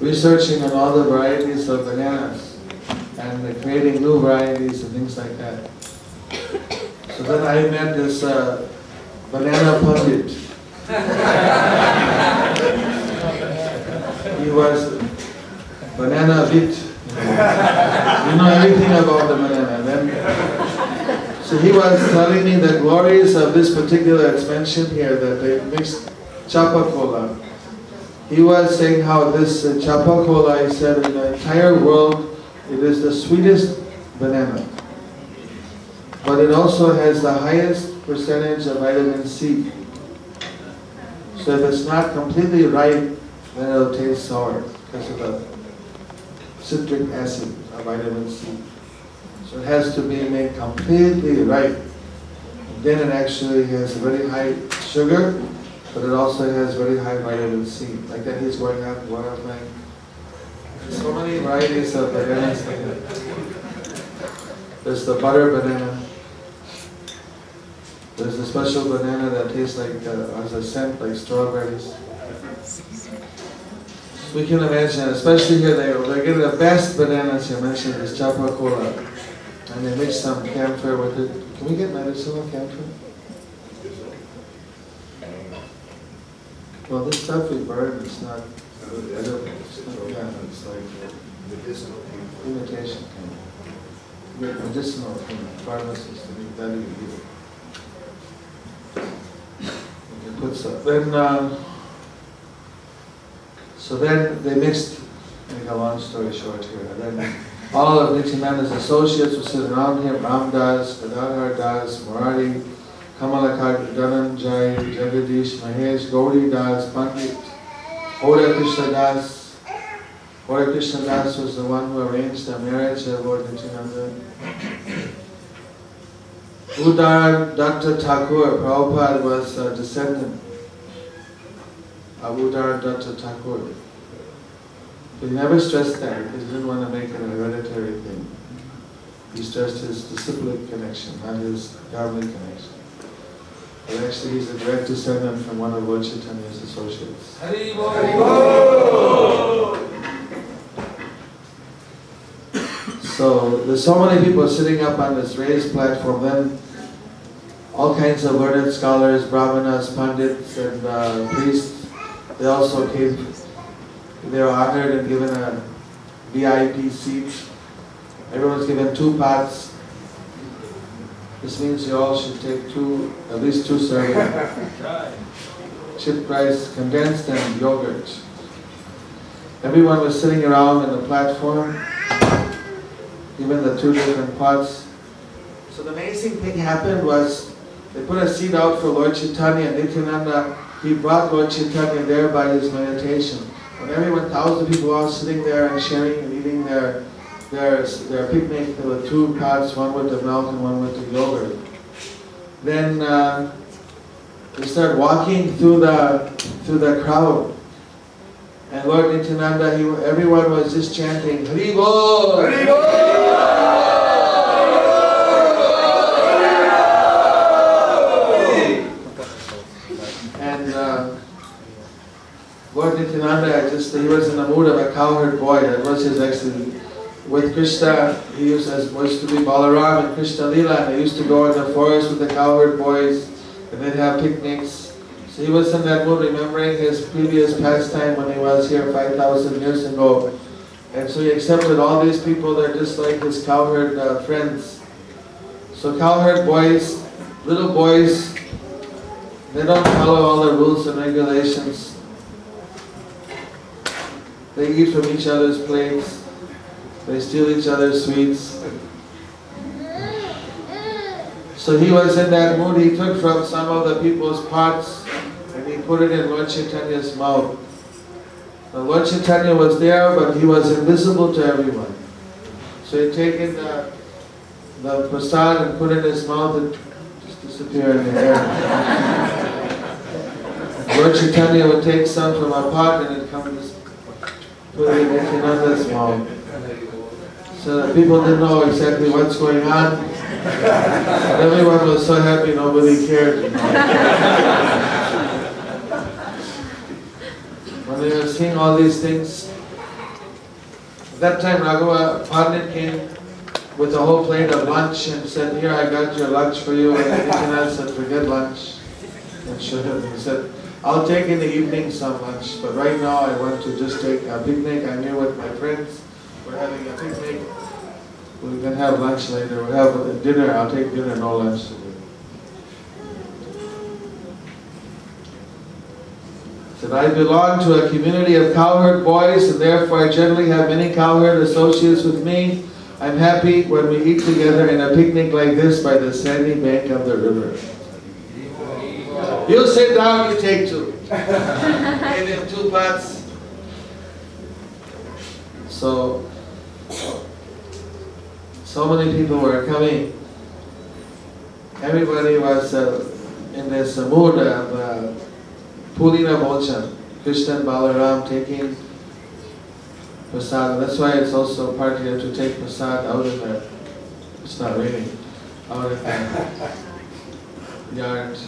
researching on all the varieties of bananas and creating new varieties and things like that. So then I met this banana pundit. He was banana bit. You know everything about the banana. Then, so he was telling me the glories of this particular, it's mentioned here that they mixed chapacola. He was saying how this chapacola, he said, in the entire world, it is the sweetest banana. But it also has the highest percentage of vitamin C. So if it's not completely ripe, then it'll taste sour because of the citric acid of vitamin C. So it has to be made completely ripe. Then it actually has very high sugar, but it also has very high vitamin C. Like that he's going out and like so many varieties of bananas. There's the butter banana. There's a special banana that tastes like, has a scent like strawberries. We can imagine, especially here, they're getting the best bananas here mentioned is chapacola. And they mix some camphor with it. Can we get medicinal camphor? Well, this stuff we burn, it's not edible. It's not camphor, it's like medicinal camphor. Imitation camphor. You get medicinal from pharmacists, and that you get. Put some. Then, so then they mixed, make a long story short here, and then all of Nityananda's associates were sitting around him, Ram Das, Gadadhar Das, Murari, Kamalakar, Dhananjay, Jagadish, Mahesh, Gauri Das, Pandit, Oda Krishna Das. Oda Krishna Das was the one who arranged the marriage of Lord Nityananda. Udar Datta Thakur, Prabhupada was a descendant of Udar Datta Thakur. But he never stressed that because he didn't want to make it a hereditary thing. He stressed his disciplic connection, not his family connection. But actually he's a direct descendant from one of Lord Chaitanya's associates. So there's so many people sitting up on this raised platform. Then all kinds of learned scholars, brahmanas, pandits, and priests, they also came. They were honored and given a VIP seat. Everyone's given 2 pots. This means you all should take at least 2 servings. Chipped rice, condensed, and yogurt. Everyone was sitting around in the platform, given the 2 different pots. So the amazing thing happened was, they put a seat out for Lord Chaitanya, and Nityananda, he brought Lord Chaitanya there by his meditation. When everyone, thousands of people were all sitting there and sharing and eating their picnic, there were 2 pots, one with the milk and one with the yogurt. Then they started walking through the crowd. And Lord Nityananda, everyone was just chanting, Hari Bol! Hari Bol! Lord Nityananda, he was in the mood of a cowherd boy. That was his actually. With Krishna, he was to be Balaram and Krishna Leela, and they used to go in the forest with the cowherd boys, and they'd have picnics. So he was in that mood, remembering his previous pastime when he was here 5,000 years ago. And so he accepted all these people. They're just like his cowherd friends. So cowherd boys, little boys, they don't follow all the rules and regulations. They eat from each other's plates. They steal each other's sweets. So he was in that mood. He took from some of the people's pots and he put it in Lord Chaitanya's mouth. Now Lord Chaitanya was there, but he was invisible to everyone. So he'd taken the prasad and put it in his mouth and just disappear in the air. Lord Chaitanya would take some from a pot and it'd come to put it in Nityananda's mouth. So that people didn't know exactly what's going on. And everyone was so happy nobody cared. When they were seeing all these things, At that time, Raghava Pandit came with a whole plate of lunch and said, "Here, I got your lunch for you." And Nityananda said, "Forget lunch." And he said, "I'll take in the evening some lunch, but right now I want to just take a picnic. I'm here with my friends. We're having a picnic. We can have lunch later. We'll have dinner. I'll take dinner, no lunch today." Said, "I belong to a community of cowherd boys, and therefore I generally have many cowherd associates with me. I'm happy when we eat together in a picnic like this by the sandy bank of the river." You sit down, you take two. Gave him 2 pots. So many people were coming. Everybody was in this mood of Pulina Bochan, Krishna and Balaram taking prasad. That's why it's also part here to take prasad out in the, it's not raining, out in the yard.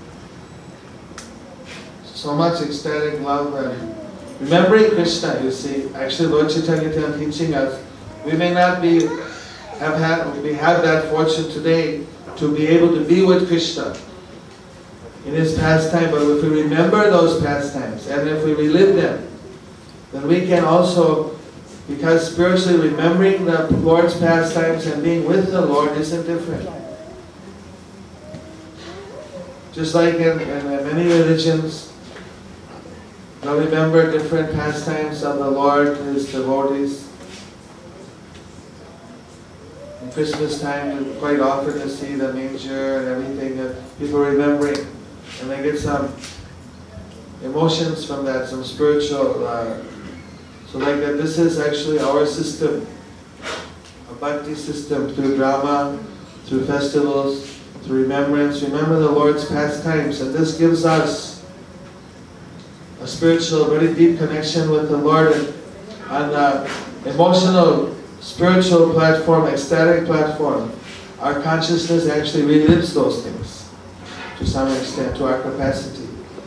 So much ecstatic love and remembering Krishna, you see. Actually, Lord Chaitanya is teaching us, we may not we have that fortune today to be able to be with Krishna in his pastime, but if we remember those pastimes and if we relive them, then we can also, because spiritually remembering the Lord's pastimes and being with the Lord isn't different. Just like in many religions, they'll remember different pastimes of the Lord, his devotees. In Christmas time, you quite often to see the manger and everything, people remembering, and they get some emotions from that, some spiritual. So like that, this is actually our system, a bhakti system, through drama, through festivals, through remembrance. Remember the Lord's pastimes, and this gives us a spiritual, very deep connection with the Lord, and on the emotional, spiritual platform, ecstatic platform, our consciousness actually relives those things to some extent, to our capacity.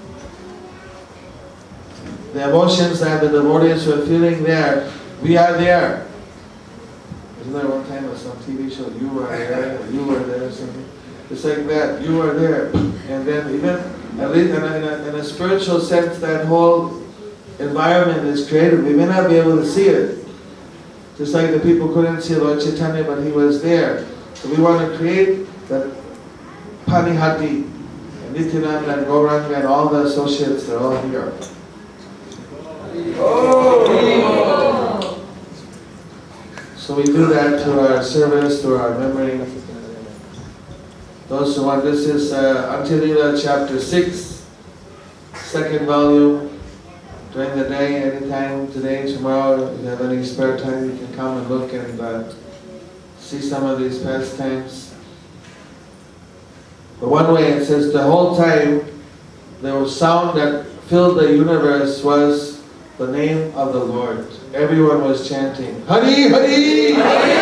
The emotions that the devotees were feeling there, we are there. Isn't there one time on some TV show, you were there, you were there, something? It's like that, you are there. And then even, at least in a spiritual sense, that whole environment is created. We may not be able to see it. Just like the people couldn't see Lord Chaitanya, but he was there. So we want to create that Panihati, and Nityananda and Gauranga and all the associates, they're all here. So we do that through our service, through our memory. Those who want, this is Antilila chapter 6, 2nd volume. During the day, anytime, today, tomorrow, if you have any spare time, you can come and look and see some of these pastimes. But one way it says, the whole time, there was sound that filled the universe was the name of the Lord. Everyone was chanting, Hari Hari! Hari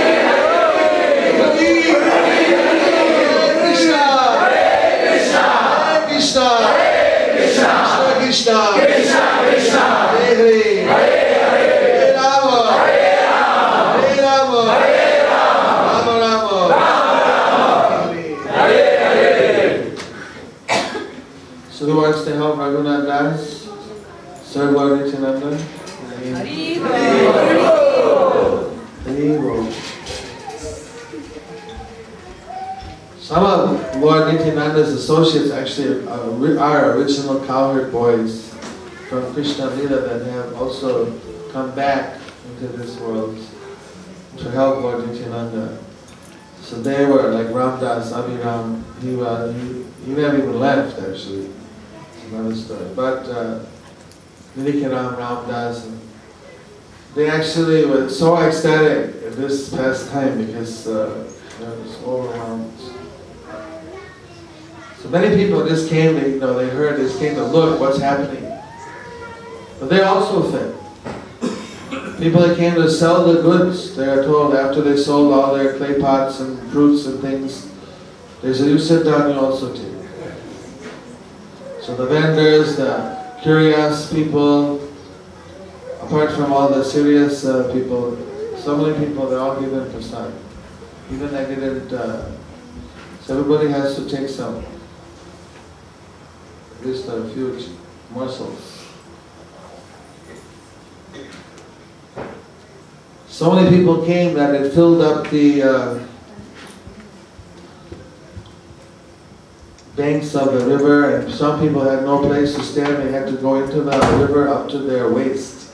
Hari! Hare Krishna! Hare Krishna! Hare Krishna! Hare Krishna! Krishna! Krishna! Krishna! Hare Hare! Hare Hare! Hare Rama! Hare Rama! Hare Rama! Hare Rama! Rama Rama! Hare Hare! So who wants to help Raghunath Das? Sir Lord Nityananda? Some of Lord Nityananda's associates actually are original cowherd boys from Krishna Lila that have also come back into this world to help Lord Nityananda. So they were like Ramdas, Abhiram. He never even left actually. It's another story. But Nityananda, Ramdas, and they actually were so ecstatic at this past time because they were so overwhelmed. So many people just came, they heard, they came to look what's happening. But they also fed. People that came to sell the goods, they are told after they sold all their clay pots and fruits and things, they said, you sit down, you also take. So the vendors, the curious people, apart from all the serious people, So many people, they're all given prasad. Even I didn't, so everybody has to take some, at least a few morsels. So many people came that it filled up the banks of the river, and some people had no place to stand. They had to go into the river up to their waist.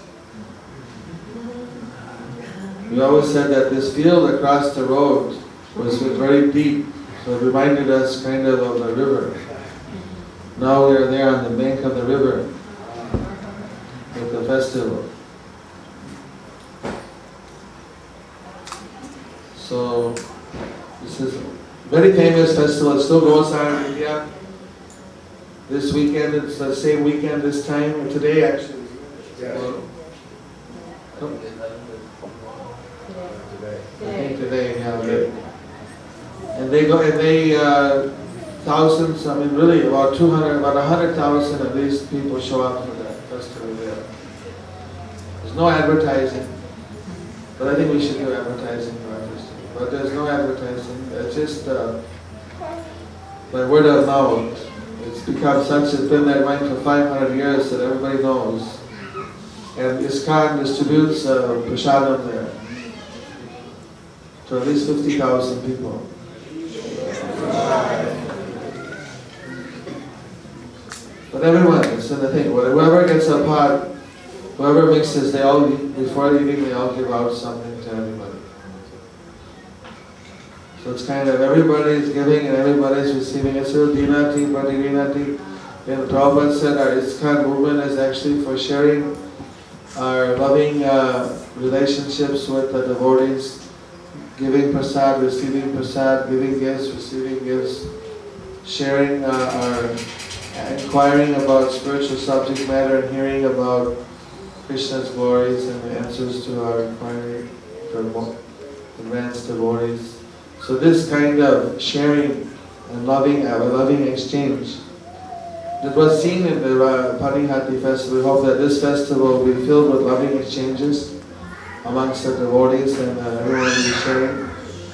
We always said that this field across the road was very deep, so it reminded us kind of the river. Now we are there on the bank of the river with the festival. So this is a very famous festival. It still goes on in India. This weekend, it's the same weekend this time, today actually. Yeah. I think today, yeah. And they go, and they, thousands, I mean really about 100,000 at least people show up for that festival there. There's no advertising, but I think we should do advertising for our festival. But there's no advertising, it's just by word of mouth. It's become such, it's been that way for 500 years that everybody knows. And ISKCON distributes prasadam there to at least 50,000 people. But everyone, it's the thing, whoever gets a pot, whoever mixes, they all, before eating, they all give out something to everybody. So it's kind of everybody's giving and everybody's receiving. It's Dinati, Pradinati. And Prabhupada said our ISKCON movement is actually for sharing our loving relationships with the devotees, giving prasad, receiving prasad, giving gifts, receiving gifts, sharing our inquiring about spiritual subject matter and hearing about Krishna's glories and the answers to our inquiry for advanced devotees. So this kind of sharing and loving exchange that was seen in the Panihati festival. We hope that this festival will be filled with loving exchanges amongst the devotees and everyone will be sharing.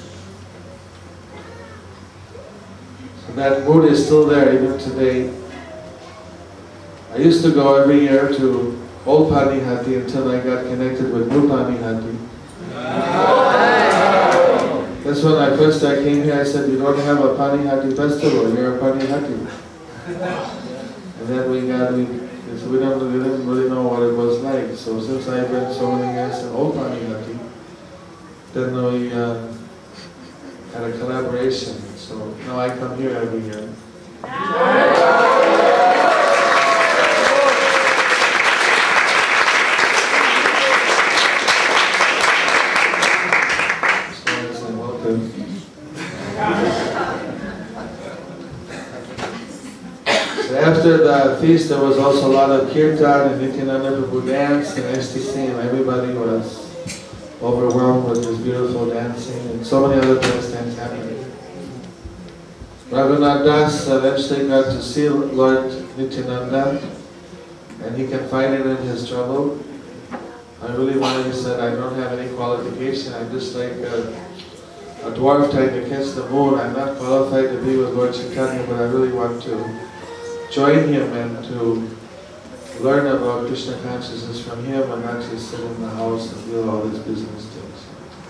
So that mood is still there even today. I used to go every year to Old Panihati until I got connected with New Panihati. That's when I came here, I said, you don't have a Panihati festival, you're a Panihati. And then we didn't really know what it was like. So since I've been so many years in Old Panihati, then we had a collaboration. So now I come here every year. After the feast, there was also a lot of kirtan and Nityananda Prabhu dance and ecstasy, and everybody was overwhelmed with this beautiful dancing and so many other things happening. Raghunath Das eventually got to see Lord Nityananda, and he confided in his trouble. I really wanted, he said, I don't have any qualification, I'm just like a dwarf trying to catch the moon. I'm not qualified to be with Lord Chaitanya, but I really want to join him and to learn about Krishna consciousness from him and not just sit in the house and do all these business things.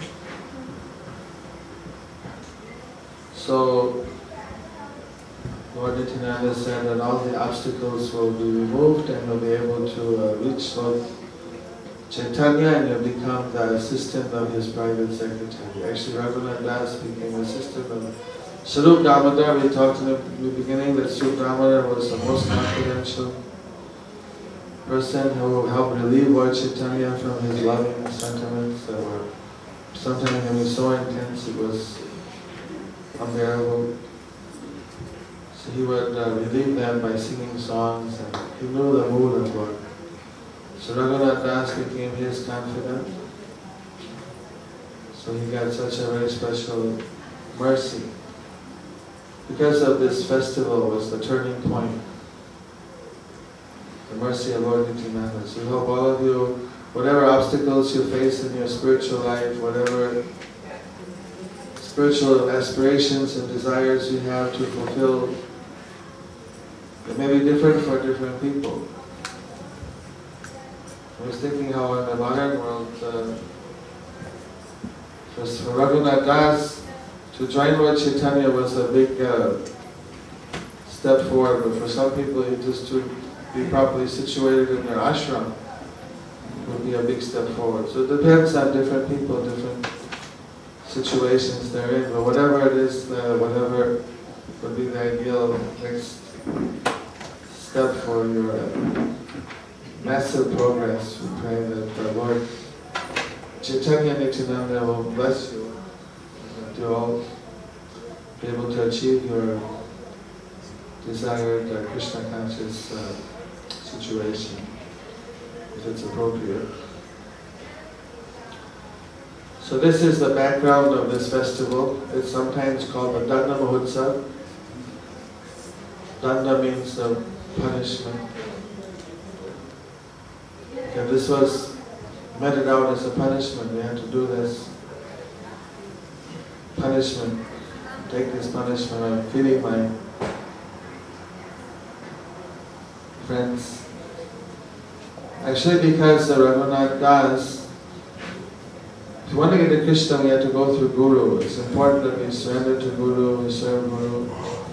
So Lord Nityananda said that all the obstacles will be removed and you'll be able to reach Lord Chaitanya and you'll become the assistant of his private secretary. Actually, Raghunath Das became assistant of Swarup Damodar. We talked in the beginning that Swarup Damodar was the most confidential person who helped relieve Lord Chaitanya from his loving sentiments that were sometimes so intense it was unbearable. So he would relieve them by singing songs, and he knew the mood of Lord. So Raghunath Das became his confidant. So he got such a very special mercy. Because of this festival was the turning point. The mercy of Lord Nityananda. So we hope all of you whatever obstacles you face in your spiritual life, whatever spiritual aspirations and desires you have to fulfill, it may be different for different people. I was thinking how in the modern world, for Raghunath Das to join Lord Chaitanya was a big step forward, but for some people just to be properly situated in their ashram would be a big step forward. So it depends on different people, different situations they're in, but whatever it is, whatever would be the ideal next step for your massive progress. We pray that the Lord Chaitanya Nityananda will bless you and to all be able to achieve your desired Krishna conscious situation, if it's appropriate. So this is the background of this festival. It's sometimes called the Danda Mahotsav. Danda means the punishment. And this was meted out as a punishment. We had to do this punishment, take this punishment of feeding my friends. Actually, because the Raghunath Das, if you want to get to Krishna, we have to go through Guru. It's important that we surrender to Guru, we serve Guru.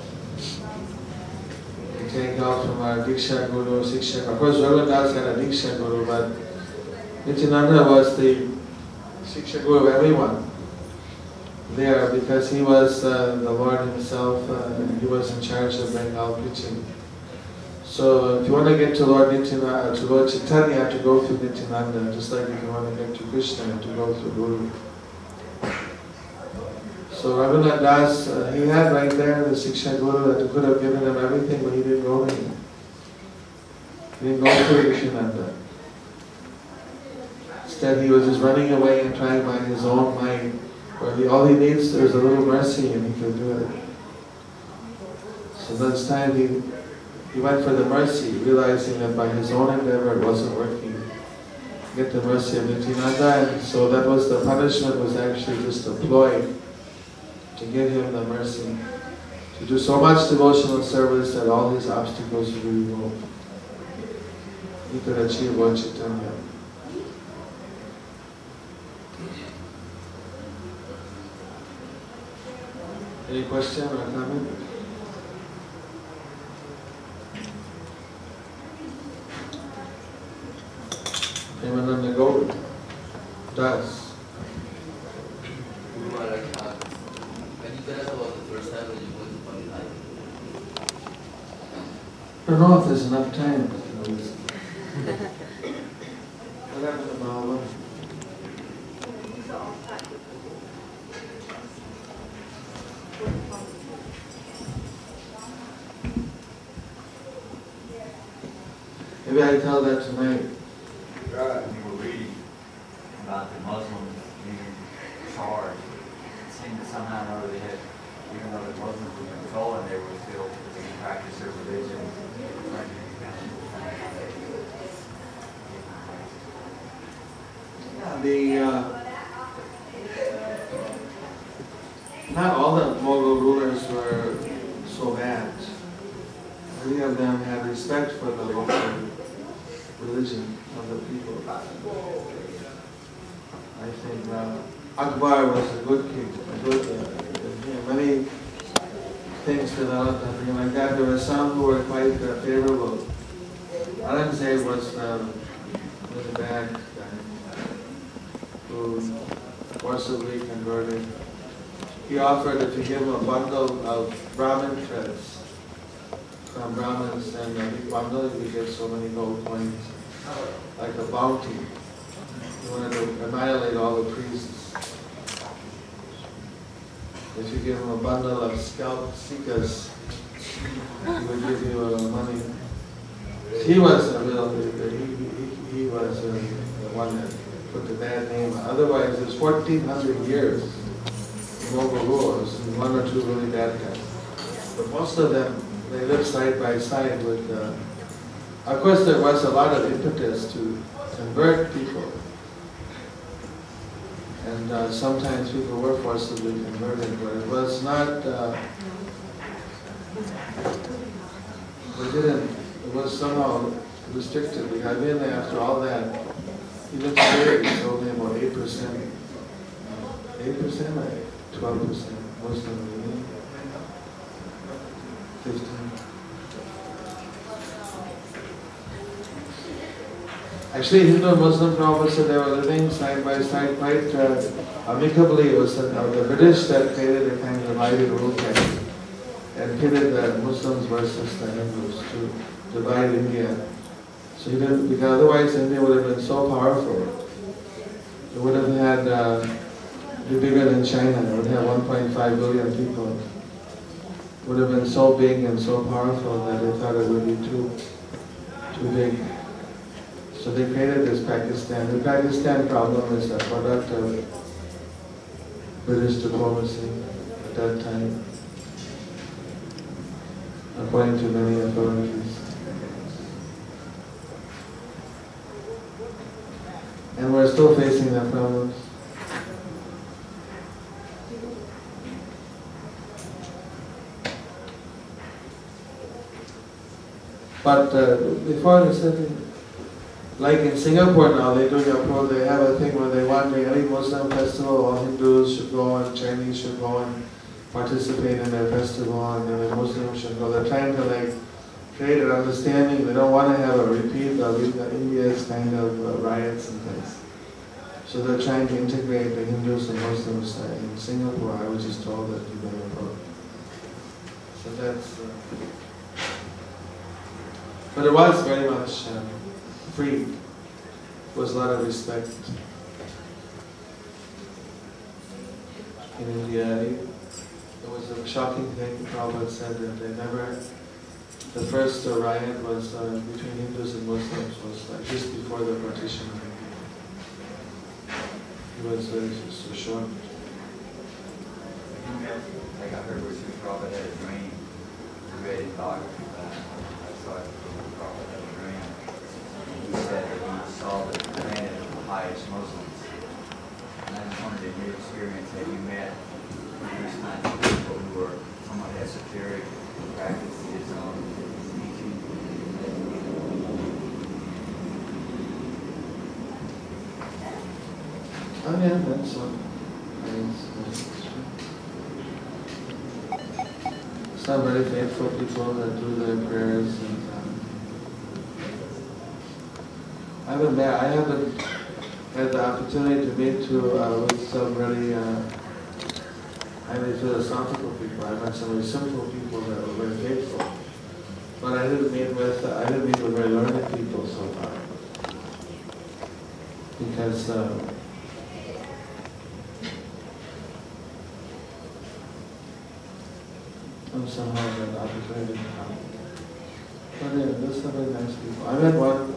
We take help from our Diksha Guru, Siksha. Of course, Raghunath Das had a Diksha Guru, but Nityananda was the Siksha Guru of everyone there because he was the Lord himself, and he was in charge of Bengal preaching. So if you want to get to Lord Nityananda, to Lord Chaitanya, you have to go through Nityananda, just like if you want to get to Krishna, you have to go through Guru. So Raghunath Das, he had right there the Siksha Guru that could have given him everything, but he didn't go there. He didn't go through Nityananda. Instead, he was just running away and trying by his own might, where all he needs is a little mercy and he could do it. So this time he went for the mercy, realizing that by his own endeavor it wasn't working. Get the mercy of Nityananda, and so that was the punishment, was actually just a ploy to give him the mercy, to do so much devotional service that all his obstacles would be removed. He could achieve Lord Chaitanya. Any question or comment? Premananda Gaur Das. When you tell us about the first time when you went to Pandit? I don't know if there's enough time. What happened to Mahava? Maybe I tell that tonight. You were reading about the Muslims being charged. It seemed that somehow or other they had, even though the Muslims were controlling, they were still to practice their religion. Yeah, not all the Mughal rulers were so bad. Many of them had respect for the local religion of the people. I think Akbar was a good king. Many things developed and things like that. There were some who were quite favorable. Aurangzeb was a really bad guy who forcibly converted. He offered if you give him a bundle of Brahmin threads from Brahmins, and a big bundle, you get so many gold coins, like a bounty. He wanted to annihilate all the priests. If you give him a bundle of scalp sikas, he would give you money. He was a real, he was the one that put the bad name on. Otherwise, there's 1,400 years of Mughal rulers, and one or two really bad guys. But most of them, they lived side by side with, of course there was a lot of impetus to convert people. And sometimes people were forcibly converted, but it was not, it was somehow restricted. We had been after all that, even today it's only about 8%, 8%, like 12% Muslim, 15. Actually, Hindu and Muslim prophets said they were living side by side quite amicably. It was the British that created a kind of divided rule and pitted the Muslims versus the Hindus to divide India. So because otherwise India would have been so powerful. It would have had, be bigger than China. It would have 1.5 billion people. It would have been so big and so powerful that they thought it would be too big. So they created this Pakistan. The Pakistan problem is a product of British diplomacy at that time, according to many authorities. And we're still facing that problem. But before they said, like in Singapore now, they have a thing where they want any Muslim festival, all Hindus should go and Chinese should go and participate in their festival, and then the Muslims should go. They're trying to like create an understanding. They don't want to have a repeat of India's kind of riots and things. So they're trying to integrate the Hindus and Muslims in Singapore. I was just told that people were. So that's. But it was very much free. There was a lot of respect in India. It was a shocking thing. Prabhupada said that they never. The first riot was between Hindus and Muslims was like just before the partition of India. It was so short. Like I heard was Prabhupada had a dream. He read in biography that I saw it. Prabhupada had a dream. And he said that he saw the planet of the highest Muslims. And I just wondered in your experience, have you met these kinds of people who are somewhat esoteric, who practice Islam, teaching? Oh yeah, that's some very faithful people that do their prayers, and I haven't had the opportunity to meet with some really highly philosophical people. I met some very simple people that were very faithful, but I didn't meet with very learned people so far, because I'm somehow had the opportunity to come. But yeah, there's some very nice people. I met one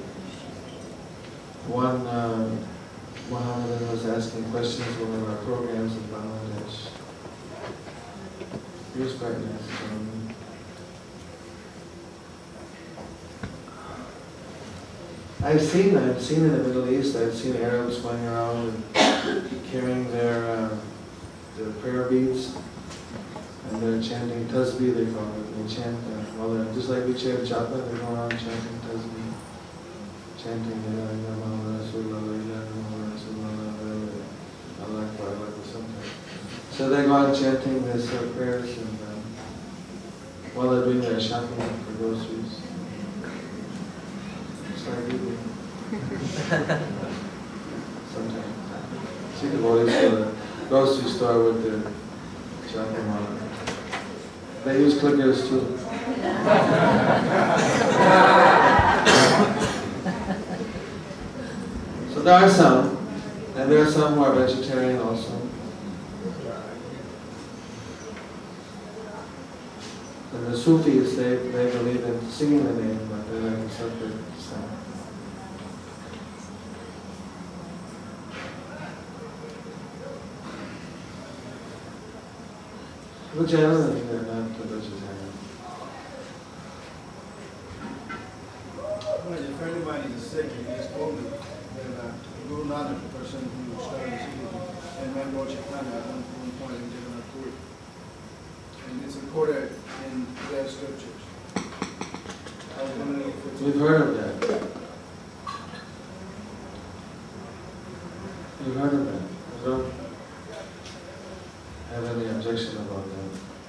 Mohammedan was asking questions in one of our programs in Bangladesh. He was quite nice. I've seen in the Middle East, I've seen Arabs going around and carrying their prayer beads, and they're chanting tasbih, they call it. They chant, just like we chant japa, they go around chanting tasbih, chanting So they go on chanting their prayers and while they're doing their shopping for groceries. It's like we do. Sometimes. See the boys go to the grocery store with their shopping wallet. They use clickers too. So there are some, and there are some who are vegetarian also. And the Sufis, they believe in singing the name, but they're like a separate sound. But generally, they're not vegetarian. Well, if anybody is sick, you just go to Guru Nanak, the person who started the city, and Mango Chaitanya at one point in Jagannath Puri. And it's recorded in their scriptures. I was wondering if it's... We've heard of that. We've heard of that. I don't have any objection about that.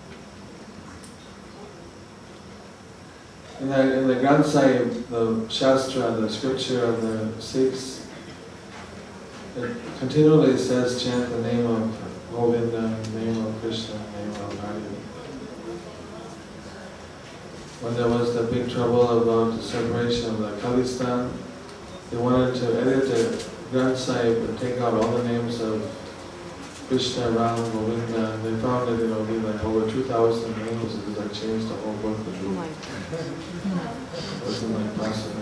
In the Granth Sahib, the Shastra, the scripture of the Sikhs, it continually says chant the name of Govinda, the name of Krishna, the name of Hari. When there was the big trouble about the separation of the Khalistan, they wanted to edit the Granth Sahib and take out all the names of Krishna, Ram, Govinda, and they found that it would be like over 2,000 names. It was like changed the whole book. It wasn't like possible.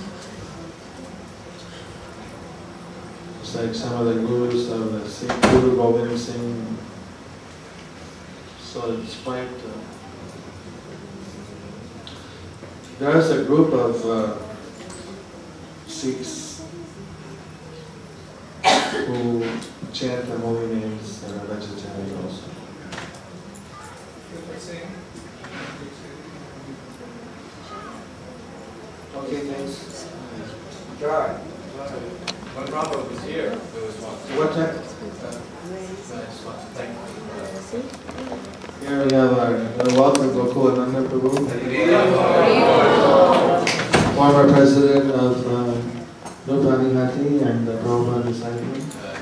It's like some of the gurus of the Sikh, Guru Gobind Singh. So it's quite. There's a group of Sikhs who chant the holy names and are vegetarian also. Okay, thanks. God. When Prabhupada was here, there was one. What time? Here we have our welcome Gokul Ananda Prabhu, former president of Nupani Hati and the Prabhupada disciple.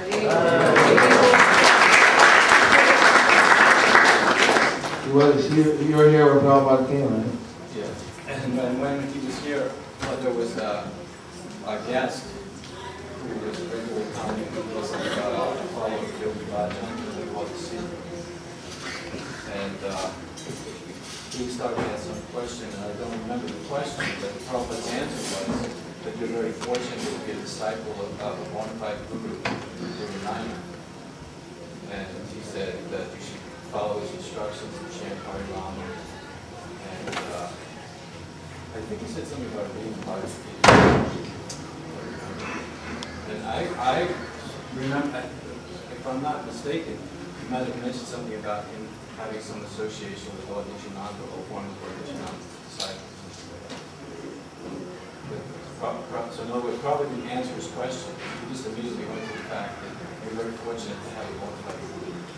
You were here when Prabhupada came, right? Yeah. And when he was here, there was a guest who was regularly coming and listening about follow Yogi Bhajan, they call it C. And he started to ask some question, and I don't remember the question, but Prabhupada's answer was that you're very fortunate to be a disciple of a bona fide Guru, Guru Nanak. And he said that you should follow his instructions and chant Hari Rama. And I think he said something about reading Bhagavad. And I remember, if I'm not mistaken, you might have mentioned something about him having some association with Lord Nityananda or one of Lord Nityananda's disciples. So in other words, probably didn't answer his question. He just immediately went to the fact that you're very fortunate to have a bona fide Guru.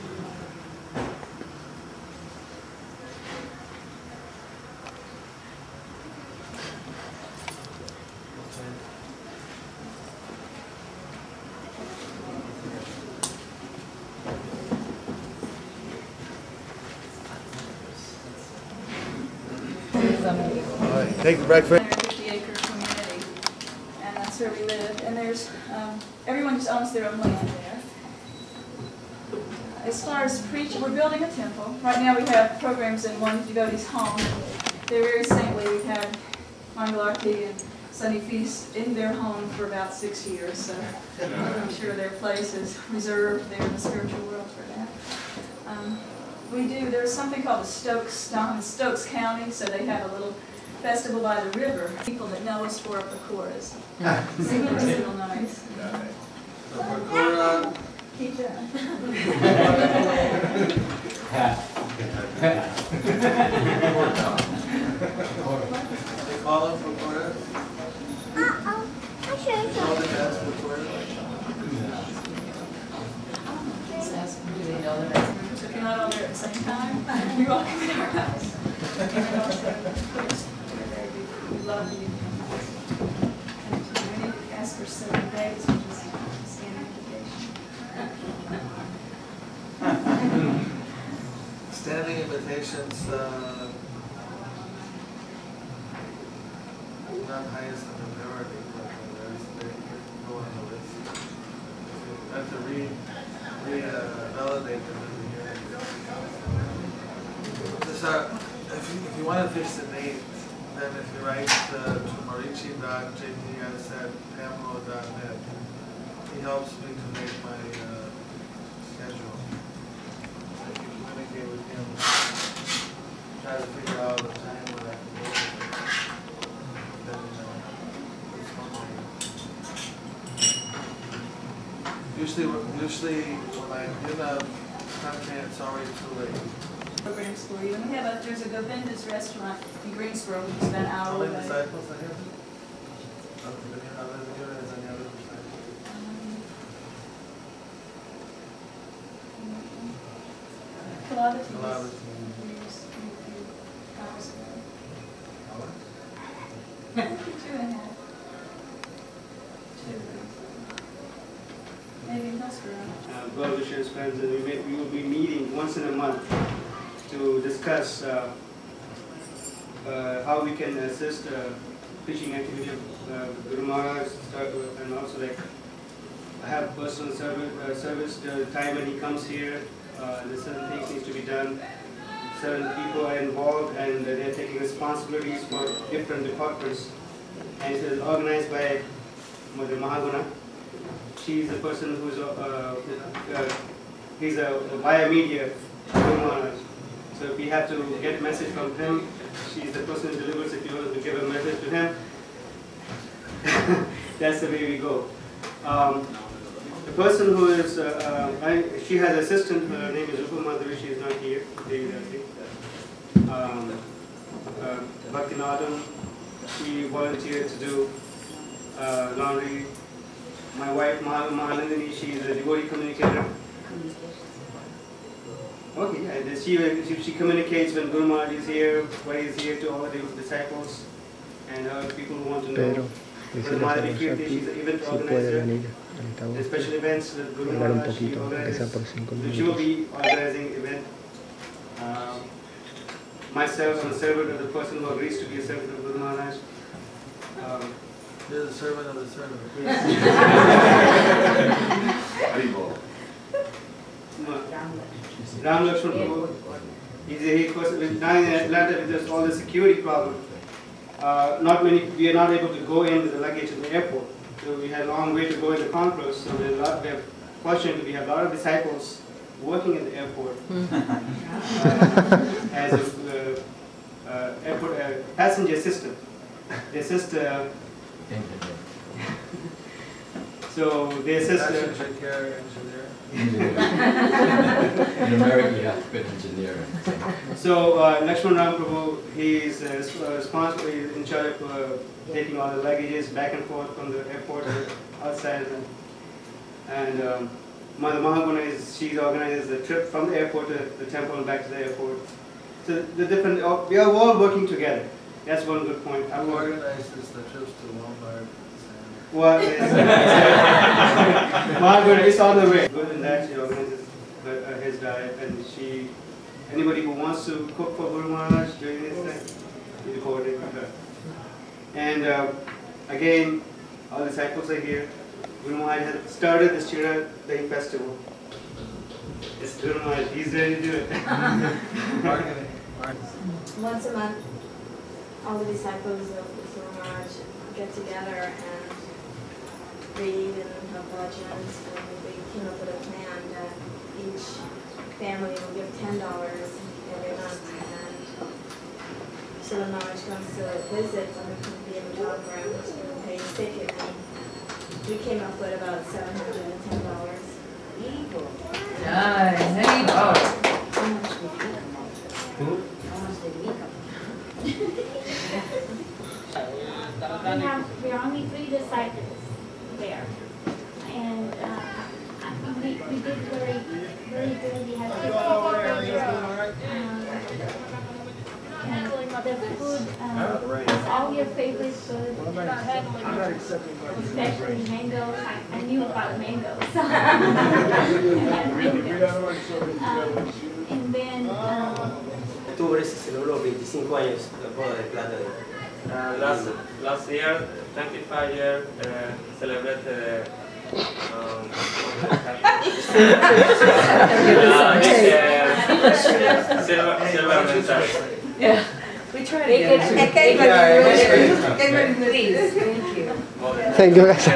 Take the breakfast. 150-acre community, and that's where we live. And there's everyone just owns their own land there. As far as preaching, we're building a temple. Right now we have programs in one devotee's home. They're very saintly. We've had Mangalarti and Sunday Feast in their home for about 6 years, so I'm sure their place is reserved there in the spiritual world for that. There's something called the Stokes Down in Stokes County, so they have a little festival by the river. People that know us for up the chorus. Singing is real nice. Keep that. Follow for chorus. So if you're not all there at the same time, you're welcome to our house. And also, of course, we love you. And we need to ask for 7 days, which is a standard invitation. Standing invitations, not highest in the priority, but they go on the list. You have to validate them every year. If you want to fix the date, then if you write to marichi.jps@tamro.net, he helps me to make my schedule. So if you communicate with him, try to figure out a time when I can go there. Then it's usually when I do the content, it's already too late. Programs for you. And we have there's a Govinda's restaurant in Greensboro, which is about an hour How many away. disciples I have? A ver, señores, añade disciples. Pilates. Pilates. Two and a half. Maybe in Hillsborough. Well wishes, friends, and we will be meeting once in a month to discuss how we can assist preaching activity of Guru Maharaj, and also like have personal service the time when he comes here. There's certain things needs to be done. Certain people are involved and they're taking responsibilities for different departments. And it is organized by Mother Mahaguna. She's the person who's he's a via media Guru Maharaj. So if we have to get a message from him, she's the person who delivers. If you want to give a message to him, that's the way we go. The person who is, she has an assistant, her name is Rupa Madhuri, she is not here today, I think. Bhaktinadam, she volunteered to do laundry. My wife Mahalandini, she is a devotee communicator. Okay, yeah, she communicates when Guru Maharaj is here, why he is here to all the disciples and people who want to know. Guru Maharaj Kirti, she's an event organizer. The special events with Guru Maharaj, she will be organizing event. Myself, I'm a servant of the person who agrees to be a servant of Guru Maharaj. You're the servant of the servant. Ram Lakshman Prabhu, now in Atlanta with this, all the security problem. We are not able to go in with the luggage at the airport. So we had a long way to go in the concourse. So we're fortunate we have a lot of disciples working in the airport as a airport passenger assistant. They assist. So they assist. Passenger care engineer. In America, you have to put engineer. So Lakshman Ram Prabhu, he is responsible, he is in charge of taking all the luggages back and forth from the airport outside. And Mother Mahaguna, she organizes the trip from the airport to the temple and back to the airport. So we are all working together. That's one good point. Who organizes the trips to Lombard? Well, Mahaguna is on the way. Good in that, she organizes his diet, and anybody who wants to cook for Guru Maharaj during this time, we coordinate with her. And again, all disciples are here. Guru Maharaj has started the Shira Dahi festival. It's Guru Maharaj, he's ready to do it. Once a month, all the disciples of Guru Maharaj get together and read and have bhajans, and they came up with a plan that each family will give $10 every month, and so when Maharaj comes to visit, we can be able to offer him to pay his ticket, and we came up with about $710. Nice. Oh. How much did we come up? How much did we come up? We're only 3 disciples there, and we did very good. We had and the food is all your favorite food, especially mangoes. I knew about mangoes. And then Octubre se celebró 25 años la boda de plata. Last year, 25 years, celebrated silver medal. Yeah. We tried again. Please. Thank you. Thank you guys.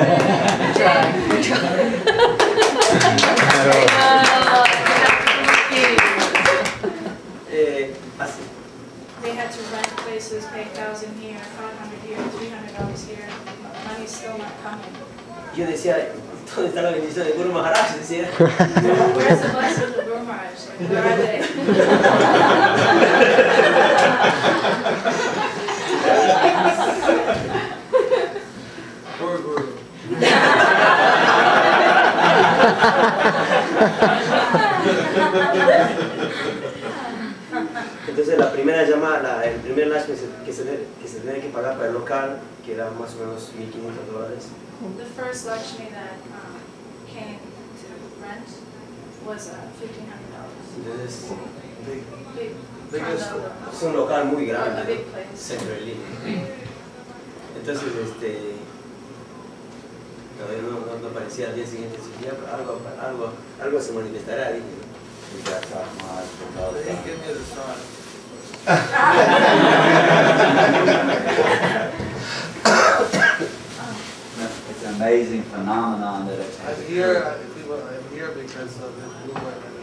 They had to rent places, pay $1,000 here, $500 here, $300 here. Money's still not coming. yo decía, ¿dónde está la bendición de Guru Maharaj? Decía. Where's the blessing of the Guru Maharaj? Like, where are they? Poor Guru. Entonces la primera llamada, el primer lunch que se tenía que pagar para el local, que era más o menos $1,500. The first Lakshmi that came to rent was $1,500. Entonces, Big, es un local muy a grande, big place. centro de Lima. Entonces, todavía no aparecía al día siguiente, decía, algo se manifestará, dije. They didn't give me the sign. It's an amazing phenomenon that it's. I'm here because of the blue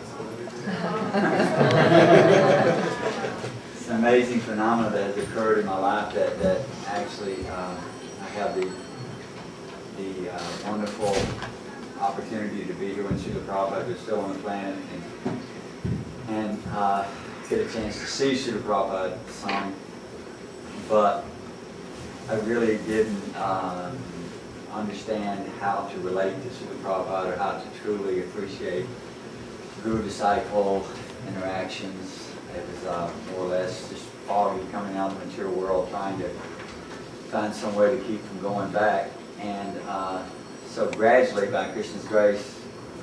It's an amazing phenomenon that has occurred in my life that actually I have the wonderful opportunity to be here when Srila Prabhupada was still on the planet and get a chance to see Srila Prabhupada some, but I really didn't understand how to relate to Srila Prabhupada or how to truly appreciate guru-disciple interactions. It was more or less just foggy coming out of the material world, trying to find some way to keep from going back. And so gradually, by Krishna's grace,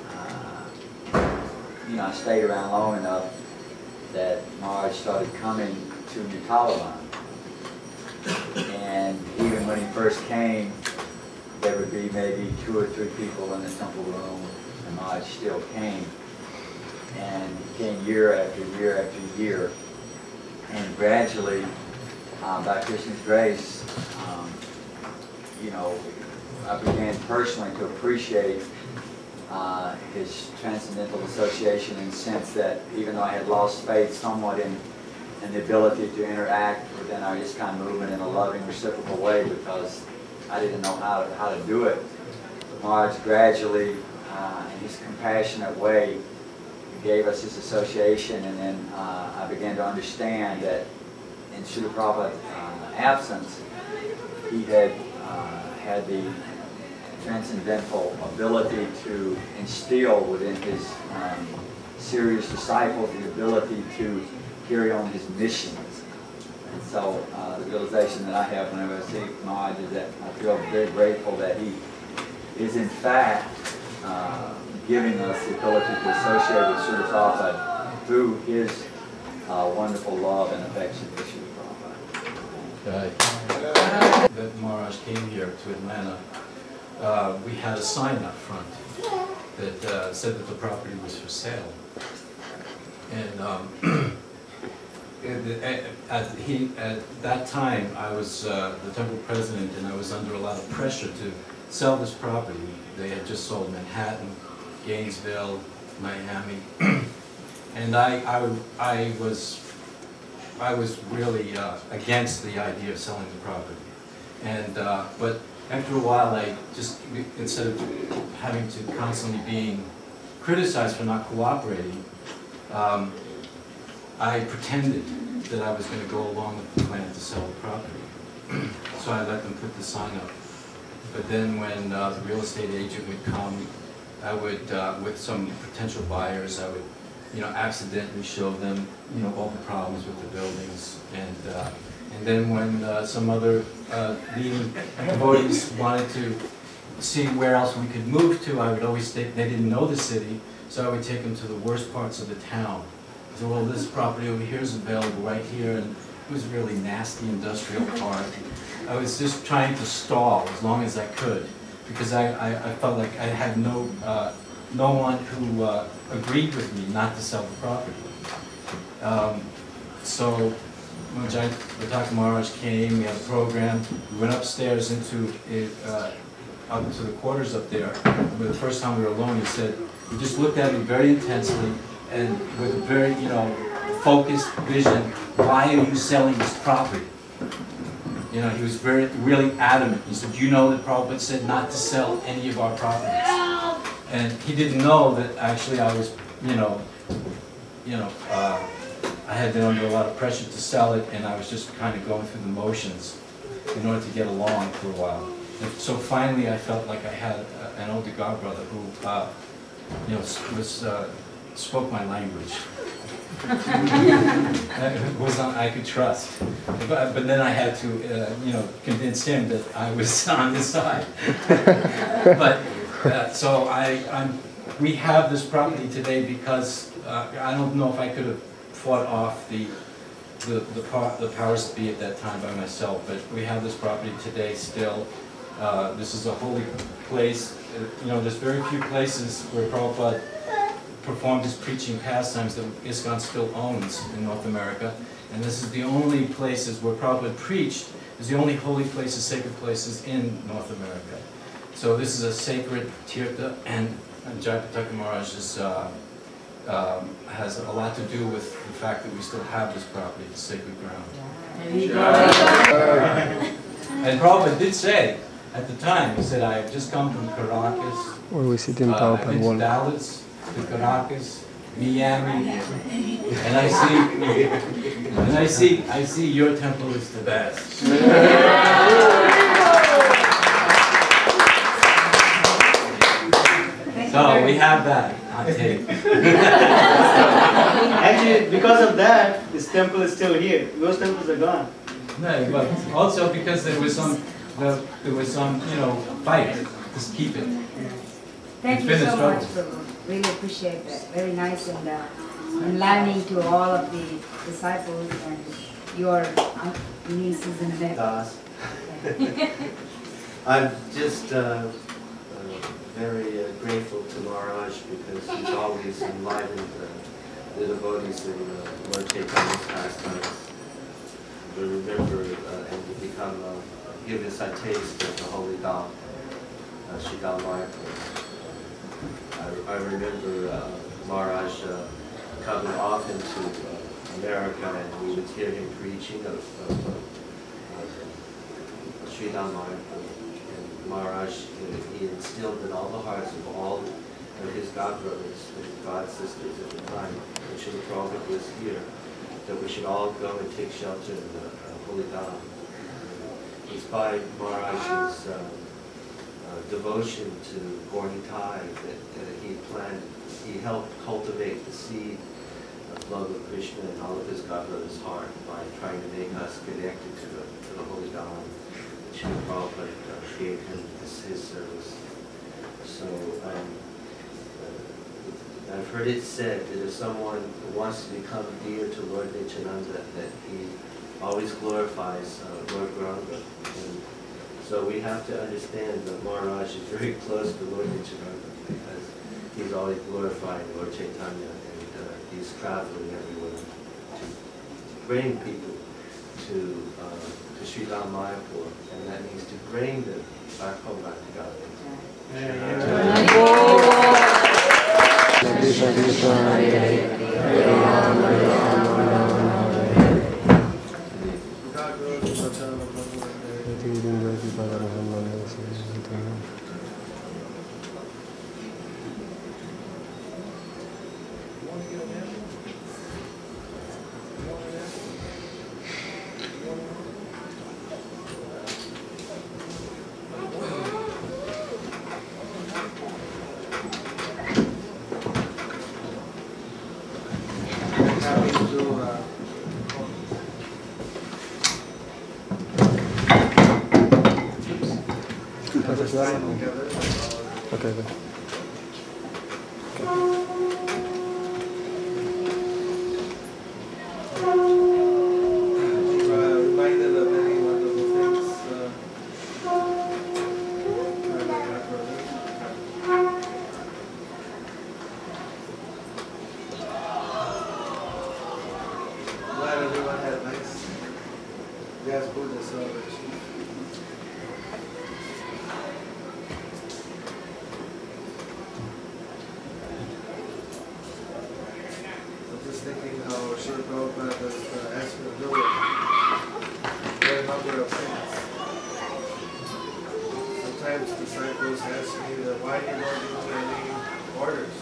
I stayed around long enough that Maharaj started coming to New Taliban. And even when he first came, there would be maybe 2 or 3 people in the temple room, and Maharaj still came. And he came year after year after year. And gradually, by Krishna's grace, I began personally to appreciate his transcendental association in the sense that even though I had lost faith somewhat in the ability to interact within our ISKCON movement in a loving, reciprocal way because I didn't know how to do it, Maharaj gradually, in his compassionate way, gave us his association, and then I began to understand that in Srila Prabhupada's absence, he had had the transcendental ability to instill within his serious disciples the ability to carry on his missions. And so the realization that I have whenever I see Maharaj is that I feel very grateful that he is in fact giving us the ability to associate with Srila Prabhupada through his wonderful love and affection for Srila Prabhupada. That Maharaj came here to Atlanta, we had a sign up front that said that the property was for sale. And at that time, I was the temple president, and I was under a lot of pressure to sell this property. They had just sold Manhattan, Gainesville, Miami, and I was really against the idea of selling the property. And but after a while, I just, instead of having to constantly being criticized for not cooperating, I pretended that I was going to go along with the plan to sell the property. So I let them put the sign up. But then when the real estate agent would come, I would, with some potential buyers, I would, accidentally show them, all the problems with the buildings. And then when some other leading devotees wanted to see where else we could move to, I would always think they didn't know the city, so I would take them to the worst parts of the town. So, well, this property over here is available right here, and it was a really nasty industrial park. I was just trying to stall as long as I could, because I felt like I had no one who agreed with me not to sell the property. So when Dr. Maharaj came, we had a program, we went upstairs into up to the quarters up there. For the first time we were alone, he said, he just looked at me very intensely and with a very, focused vision, why are you selling this property? You know, he was really adamant. He said, you know that Prabhupada said not to sell any of our properties. And he didn't know that actually I was, I had been under a lot of pressure to sell it, and I was just kind of going through the motions in order to get along for a while. And so finally I felt like I had an older godbrother who, spoke my language. I could trust. But then I had to, convince him that I was on his side. So we have this property today because I don't know if I could have fought off the powers that be at that time by myself, but we have this property today still. This is a holy place. There's very few places where Prabhupada performed his preaching pastimes that ISKCON still owns in North America. And this is the only places where Prabhupada preached, is the only holy places, sacred places in North America. So this is a sacred tirtha, and Jayapataka Maharaj has a lot to do with the fact that we still have this property, the sacred ground. And Prabhupada did say, at the time, he said, I have just come from Caracas, I've been to Dallas, to Caracas, Miami, and I see your temple is the best. So we have that on tape. Actually, because of that, this temple is still here. Those temples are gone. No, but also because there was some fight to keep it. Thank you so much, Prabhu. Really appreciate that. Very nice and enlightening to all of the disciples and your nieces and nephews. I'm just very grateful to Maharaj because he's always enlivened the devotees in Lord Chaitanya's pastimes. To remember and to become give us a taste of the holy Dham, Sridham Mayapur. I remember Maharaj coming often to America, and we would hear him preaching of Sridham Mayapur. And Maharaj, he instilled in all the hearts of all of his godbrothers and god sisters at the time, when Srila Prabhupada was here, that we should all go and take shelter in the holy Dham. It's by Maharaj's devotion to Gaur Nitai that he helped cultivate the seed of love of Krishna in all of his godbrothers' heart by trying to make us connected to the holy Dham. Srila Prabhupada gave him his service. So I've heard it said that if someone wants to become dear to Lord Nityananda, that he always glorifies Lord Gauranga. And so we have to understand that Maharaj is very close to Lord Nityananda because he's always glorifying Lord Chaitanya, and he's traveling everywhere to bring people to Sridham Mayapur, and that means to bring them back home, back to God. Okay. Reminded of many wonderful things. Glad everyone had nice gas Buddha celebration. Thinking how Srila Prabhupada has asked me to do it. There are a number of things. sometimes disciples ask me that why you don't do any orders.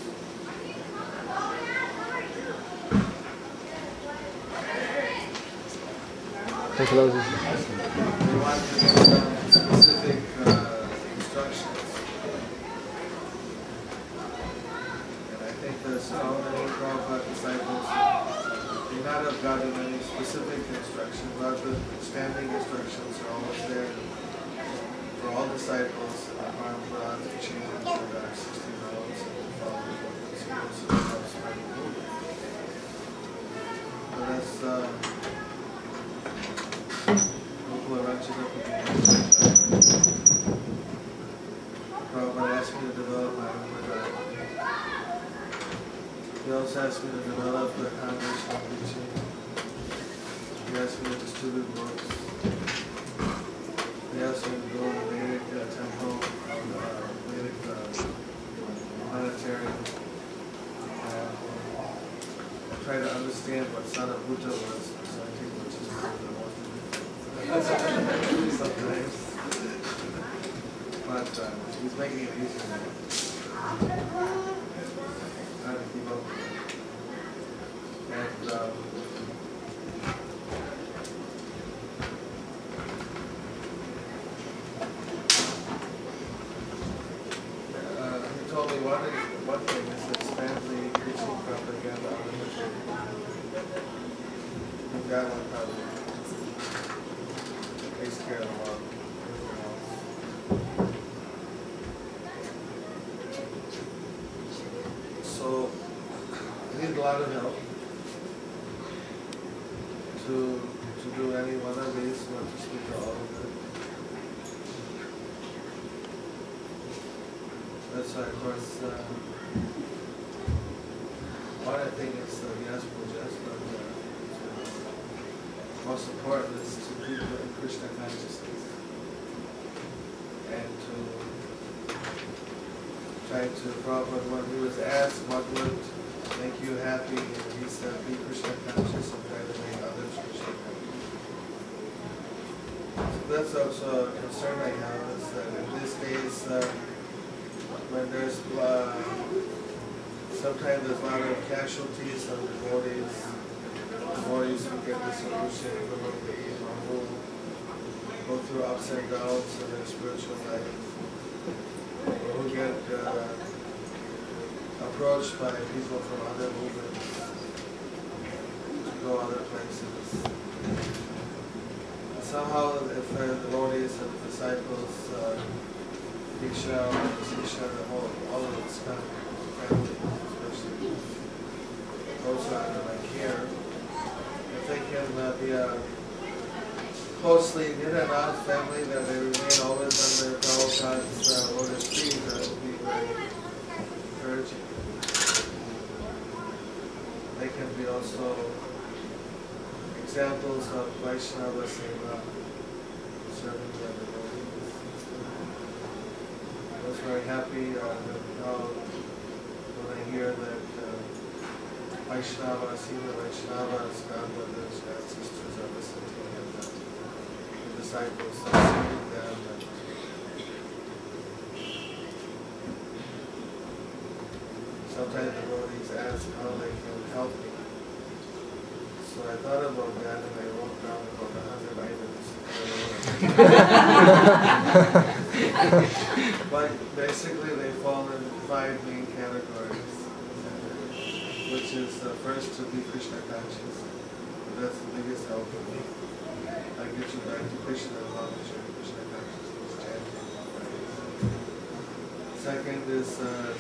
They want to give specific instructions. And I think that so many Prabhupada disciples may not have gotten any specific instruction, but the standing instructions are always there for all disciples in the Parampara to change for our 16 rounds and follow the series of spreading movement. But that's Prabhupada asked me to develop my own modality. He also asked me to develop the congregational teaching. He asked me to distribute books. He asked me to go to the Vedic temple, Vedic planetarium, and try to understand what Sana Bhuta was, so I think which is probably the most sometimes. But he's making it easier now. Trying to keep up with it. And he told me one thing is to expand the preaching propaganda on the mission. That one probably takes care of a lot. So I need a lot of help to do any one of these, not to speak to all of them. That's why, of course, one thing is yes, pujas, but most important is to people in Krishna consciousness and to try to Prabhupada, when he was asked what would make you happy, and he said be Krishna conscious and try to make others Krishna conscious. So that's also a concern I have, is that in these days when there's sometimes there's a lot of casualties of devotees who get disillusioned from what they eat, who go through ups and downs in their spiritual life, or who get approached by people from other movements to go other places. And somehow, if the devotees and the disciples, Diksha, all of this kind of family, especially those who are under my care, if they can be a closely knit enough family that they remain always under Prabhupada's lotus feet, that would be very encouraging. They can be also examples of Vaishnava Seva, serving the devotees. I was very happy when I hear that Vaishnavas, even Vaishnavas, godmothers, god sisters are listening and the disciples are serving them. And sometimes the devotees ask how they can help me. So I thought about that and I wrote down about 100 items. But basically they fall in 5 main categories, which is first to be Krishna conscious. That's the biggest help for me. I get you back to Krishna as long as you're Krishna consciousness chanting. Second is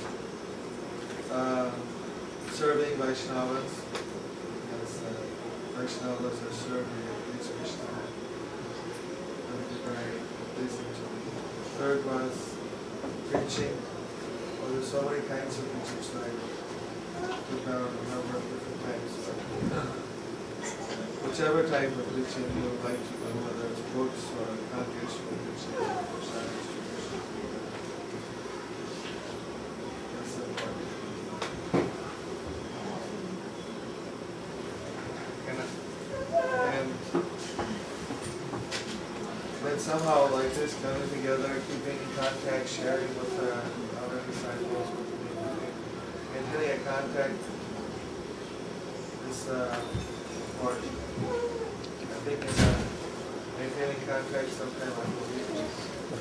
serving Vaishnavas, because Vaishnavas are serving at least Krishna. That would be very pleasing to me. Third was preaching. Well, there's so many kinds of preaching, so I took down a number of different types. Whichever type of preaching you would like to do, whether it's books or congregational preaching or Krishna distribution. That's important. And then somehow like this, coming together, keeping in contact, sharing with other disciples, maintaining a contact is important. I think maintaining contact sometimes like a weakness.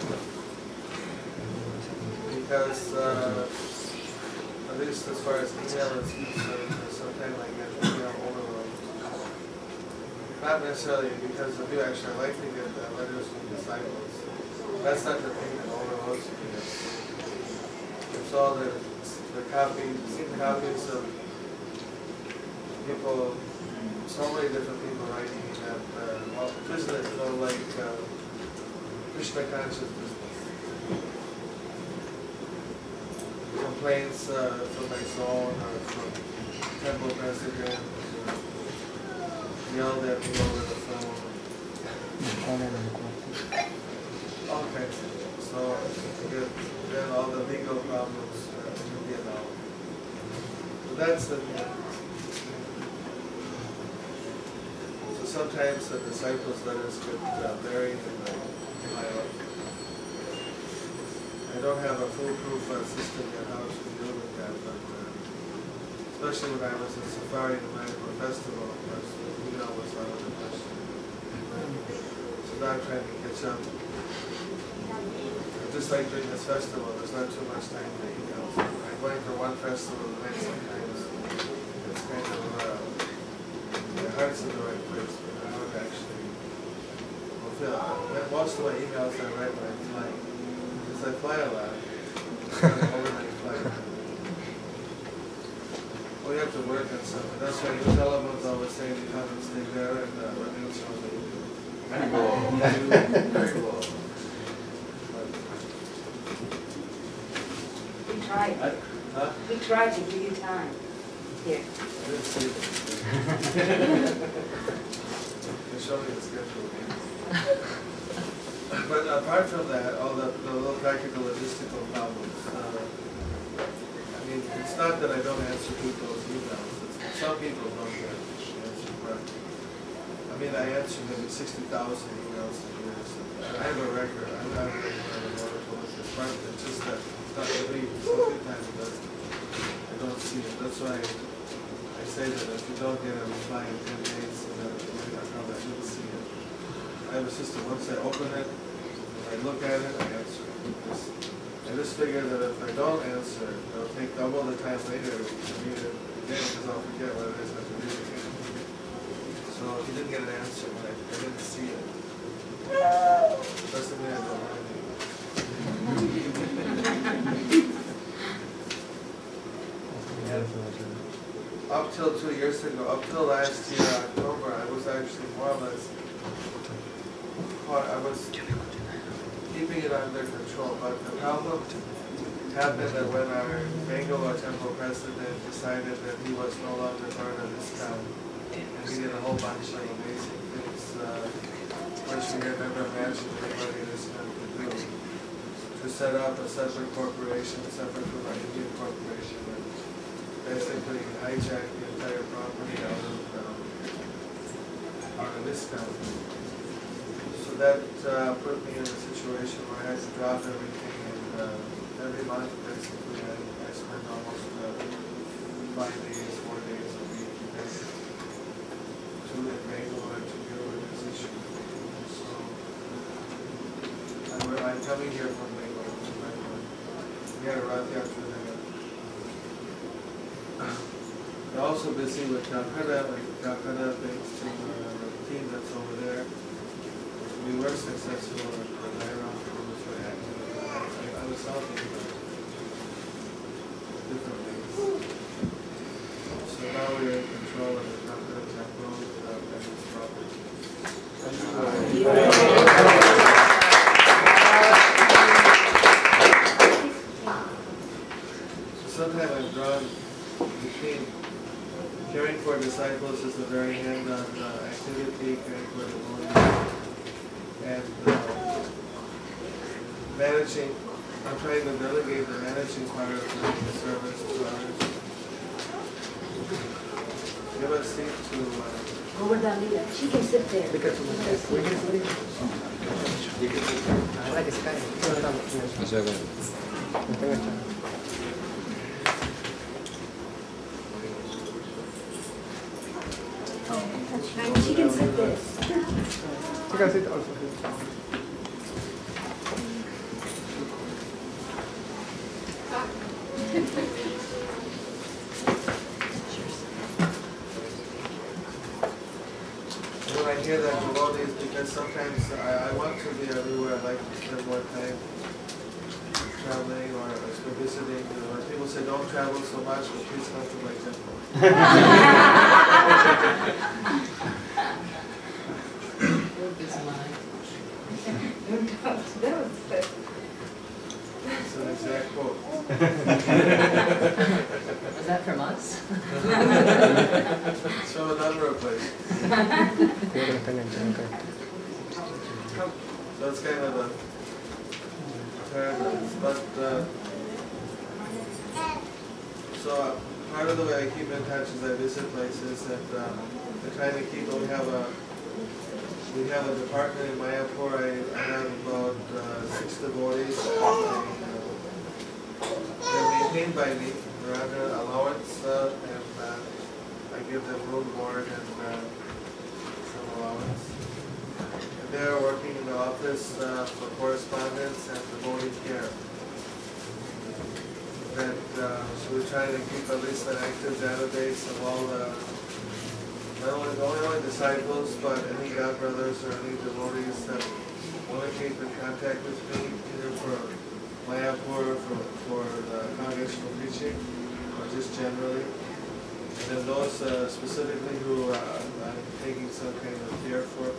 Because at least as far as email is concerned, sometimes I get email overload. Not necessarily because of you, actually, I like to get letters from disciples. That's not the thing that overloads me. It's all the copies of people, so many different people writing that, well, business, you know, like Krishna conscious business. Complaints from my zone or from temple president, yelled at me over the phone. All kinds of things. So then all the legal problems will be allowed. So that's the thing. So sometimes the disciples' letters get buried in my life. I don't have a foolproof system yet how to deal with that, but especially when I was in Safari the Manipur Festival, of course, the email was out of the question. So now I'm trying to catch up. Just like during this festival, there's not too much time to emails. I'm going from one festival to the next sometimes. It's kind of, my heart's in the right place, but I don't actually fulfill. Most of my emails I write when I'm flying. I fly a lot. Overnight flight. We have to work on something. That's why your telephone's always saying you come and stay there and what else will they do? Very well. We tried. Huh? We tried to give you time. Here. I didn't see it. You show me the schedule again. But apart from that, all the little practical logistical problems, I mean, it's not that I don't answer people's emails. Some people don't answer, but I mean, I answer maybe 60,000 emails a year. So I have a record. I'm not really one of the but it's just that it's not every time it does. I don't see it. That's why I say that if you don't get a reply in 10 days, then I probably shouldn't see it. I have a system. Once I open it, I look at it, I answer it. I just figure that if I don't answer, it'll take double the time later to read it again because I'll forget what it is I have to read again. So if you didn't get an answer, I didn't see it. Doesn't mean I don't like it. Up till 2 years ago, up till last year, October, I was actually more or less I was keeping it under control, but the problem happened that when our Bangalore temple president decided that he was no longer part of this town, and he did a whole bunch of amazing things, which we had never imagined anybody in this country to do. To set up a separate corporation, separate from our Indian corporation, and basically hijack the entire property out of this county. So that put me in a situation where I had to drop everything, and every month basically I spent almost 5 days, 4 days a week to Bangalore to deal with this issue. So I'm coming here from Bangalore. We had a Rath Yatra there. We're also busy with Calcutta, thanks to the team that's over there. We were successful at the Naira, was very active. I was helping different ways. So now we're in control of the Calcutta temple and its property. So sometimes I'm drawn between caring for disciples is a very hand-on activity, caring for the Lord, and managing. I'm trying to delegate the managing part of the service to others. Give a seat to Over the leader. She can sit there. And she can sit there. You can sit also. When I hear that devotees, because sometimes I want to be everywhere, I like to spend more time traveling or visiting. When people say don't travel so much, but please come to my temple. That's an exact quote. Was that from us? It's from a number of places. So it's kind of a paradox. But so part of the way I keep in touch is I visit places and I try to keep. We have a department in Mayapur. I have about 6 devotees. They're maintained by me. They're under allowance, and I give them room board and some allowance. And they're working in the office for correspondence and devotee care. So we're trying to keep at least an active database of all the not only disciples, but any God brothers or any devotees that want to keep in contact with me, either for Mayapur, for the congregational preaching, or just generally. And then those specifically who I'm taking some kind of care for.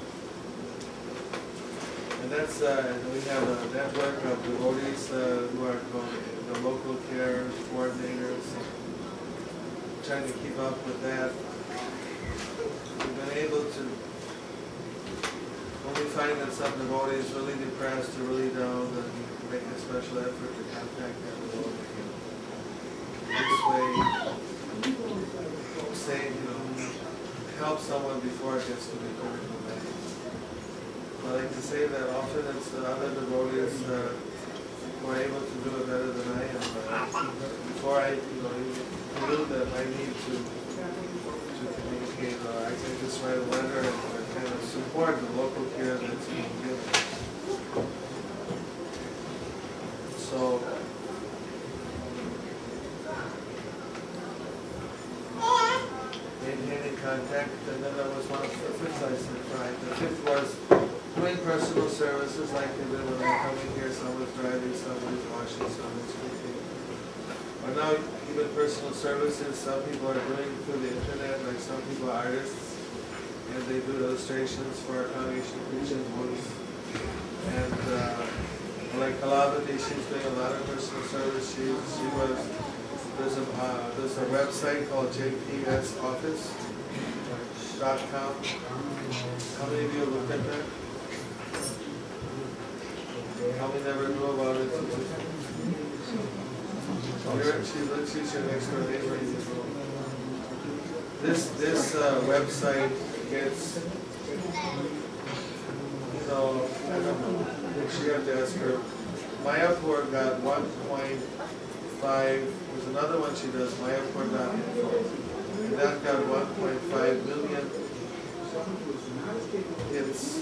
And that's, we have a network of devotees who are the local care coordinators, trying to keep up with that. We've been able to, when we find that some devotee is really depressed or really down, then we make a special effort to contact that devotee. This way, say, help someone before it gets to be critical bad. I like to say that often it's the other devotees who are able to do it better than I am. Before I, feel that I need to communicate, I can just write a letter and kind of support the local care that's being given. So, maintaining contact, and then that was one of the fifth I said, right. The fifth was doing personal services like they did when they're coming here. Someone's driving, someone's washing, someone's cooking. Or now, even personal services, some people are doing through the internet, like some people are artists, and they do illustrations for our congregation preaching books. And like Kalavati, she's doing a lot of personal service. There's a website called jpsoffice.com. How many of you looked at that? How many never knew about it? She's your next door neighbor. This website gets, I don't know, she had to ask her. Mayapur got 1.5, there's another one she does, Mayapur.info, and that got 1.5 million hits,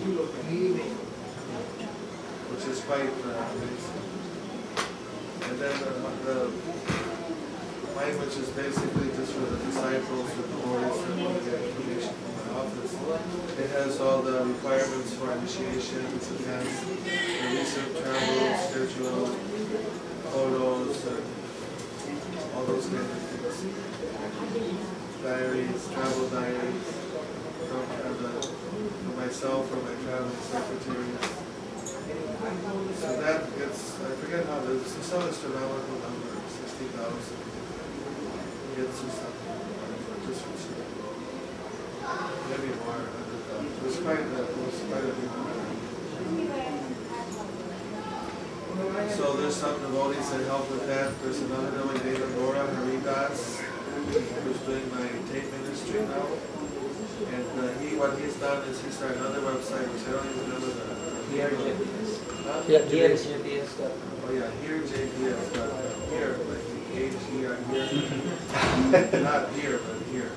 which is quite amazing. And then mine, which is basically just for the disciples, the boys, that want to get information from my office. It has all the requirements for initiations, it has the recent travel schedule, photos, all those kind of things. Diaries, travel diaries, from myself or my traveling secretaries. So that gets, I forget how this, some astronomical number, 60,000. Gets you something, just for sure. Maybe more, 100,000. It was quite a big number. So there's some devotees that help with that. There's another devotee, David Laura Haridas, who's doing my tape ministry now. And what he's done is he started another website, which I don't even remember the. Huh? Oh yeah, HereJPS.com. Here, like H-E-R, here. Not here, but here.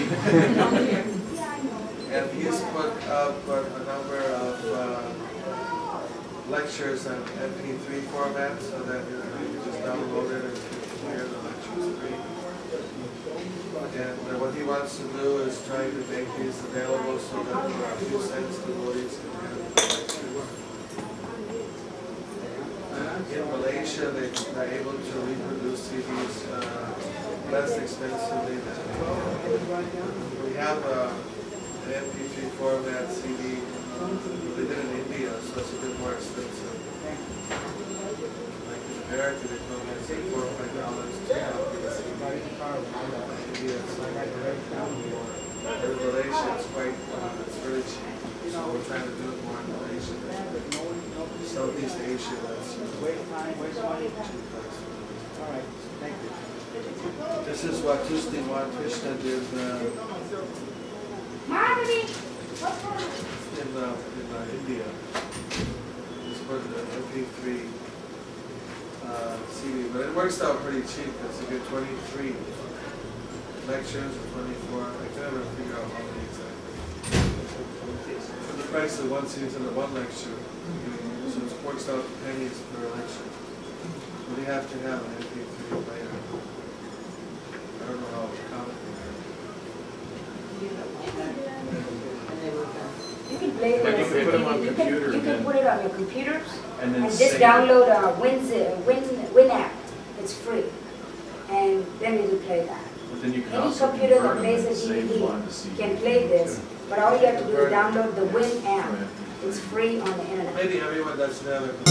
And he's put up a number of lectures on MP3 format, so that you can just download it and hear the lectures free. And what he wants to do is try to make these available so that a few cents devotees can hear the lectures. In Malaysia, they're able to reproduce CDs less expensively than we have an MP3 format CD. They did in India, so it's a bit more expensive. Like in America, they come in say $4 or $5 to copy the CD. In India, it's like in Malaysia, it's quite it's very cheap. So we're trying to do it more in Malaysia. Southeast Asia, that's this is what Tustiwan Krishna did in India. Just put the MP3 CD, but it works out pretty cheap because you get 23 lectures or 24. I can never figure out how many exactly. For the price of one CD and one lecture. So it works out pennies per lecture. But you have to have an MP3 player. I don't know how complicated. You can play But this. you can put them on computer You can put it on your computers and then and just save it. download Win app. It's free, and then you can play that. But then you can Any also computer that convert them plays a and save one to DVD CD. can play this, but all you have to do is download the Win app. It's free on the internet. Maybe everyone doesn't have it.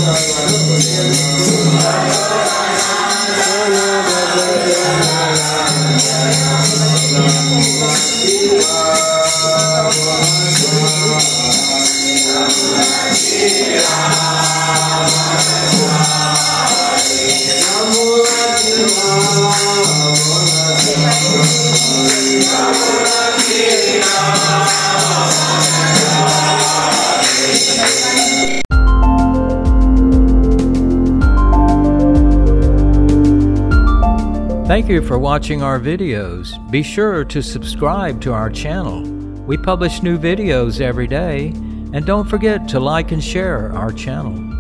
Thank you for watching our videos. Be sure to subscribe to our channel. We publish new videos every day, and don't forget to like and share our channel.